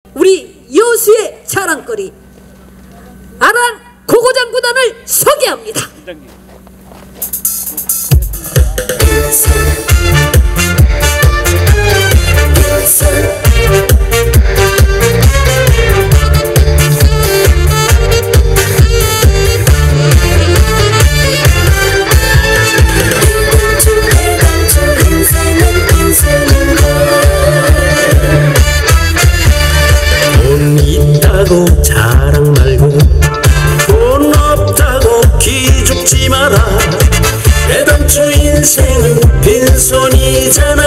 우리 여수의 자랑거리 아랑 고고장구단을 소개합니다. 돈 있다고 자랑 말고 돈 없다고 기죽지 마라. 애당초 인생은 빈손이잖아.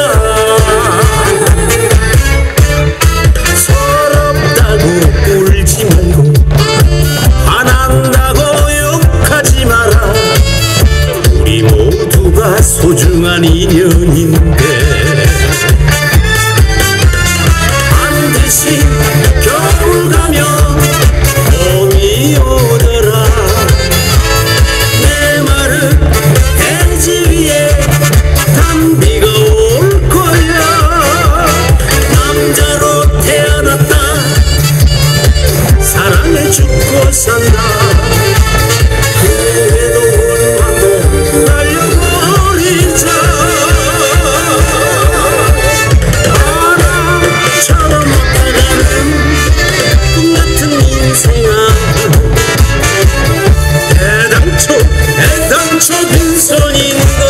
서럽다고 울지 말고 화난다고 욕하지 마라. 우리 모두가 소중한 인연인데 반드시 겨울 가면 봄이 오더라. 내 마른 대지 위에 단비가 올 거야. 남자로 태어났다 사랑에 죽고 산다. 그래도 원망도 날려버리자. 바람처럼 못해가는 꿈같은 인생아. 애당초 빈손인걸.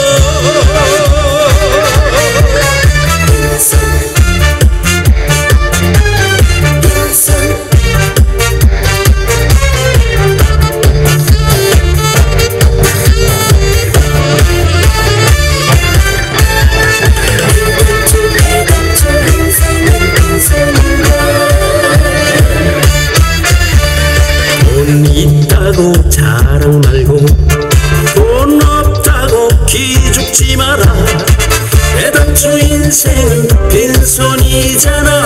돈 있다고 자랑 말고 돈 없다고 기죽지 마라. 애당초 인생은 빈손이잖아.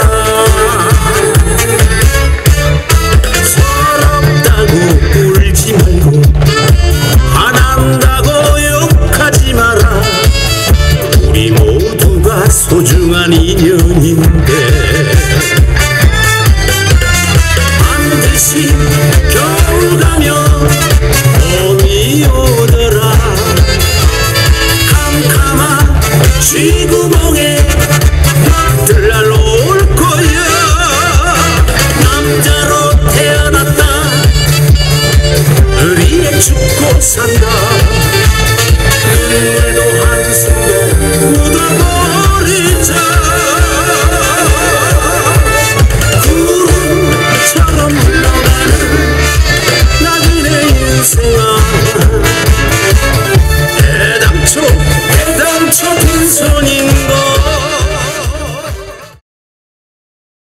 서럽다고 울지 말고 화난다고 욕하지 마라. 우리 모두가 소중한 인연인데 반드시 겨울 가면 봄이 오더라. 캄캄한 쥐구멍에 맘들 날 올 거야. 남자로 태어났다 의리에 죽고 산다.